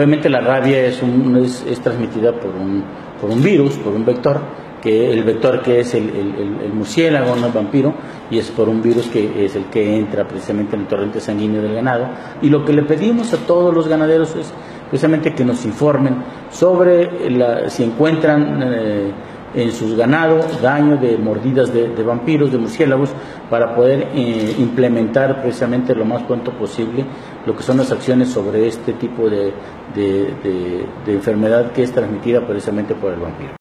Obviamente la rabia es transmitida por un virus, por un vector, que el vector que es el murciélago, no el vampiro, y es por un virus que es el que entra precisamente en el torrente sanguíneo del ganado. Y lo que le pedimos a todos los ganaderos es precisamente que nos informen sobre si encuentran en sus ganados daño de mordidas de vampiros, de murciélagos, para poder implementar precisamente lo más pronto posible lo que son las acciones sobre este tipo de enfermedad que es transmitida precisamente por el vampiro.